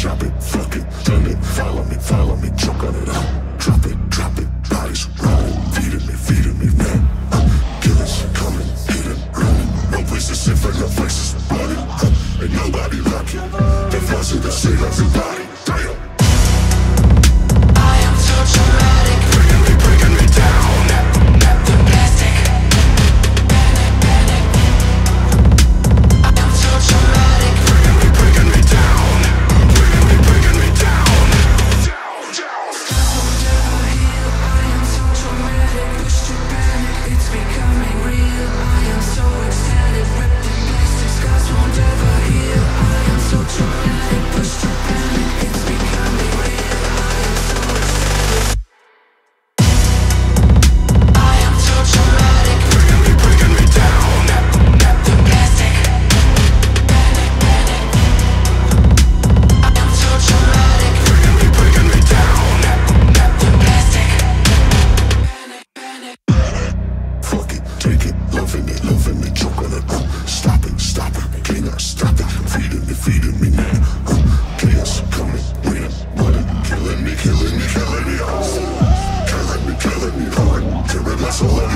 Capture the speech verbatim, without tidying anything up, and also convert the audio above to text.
chop it, fuck it, turn it, follow me, follow me, choke on it, uh, drop it, drop it, bodies rolling, feeding me, feeding me, man, uh, killers coming, hitting, running, no place to sit for no places, bloody, uh, ain't nobody lucky, they forcing the shit everybody, damn. I am so traumatic, Bringing me, bringing me down, the plastic, panic, panic. I am so traumatic, bringing me, bringing me down, bringing me, bringing me down, down, down. won't ever heal. I am so traumatic, pushed to panic, it's becoming real. I am so ecstatic, ripped in plastic, scars won't ever heal. I am so traumatic, pushed to panic, it's becoming real. I am so ecstatic. I am so traumatic, Bringing me, bringing me down, the plastic, panic, panic. I am so traumatic, bringing me, bringing me down. the plastic, panic, panic. Fuck it, take it, loving it, loving it, choke on it, uh, stop it, stop it, cannot stop it, feeding me, feeding me, man, uh, chaos coming, when, running, killing me, killing me, killing me, oh, killing me, killing me, hard, tearing my soul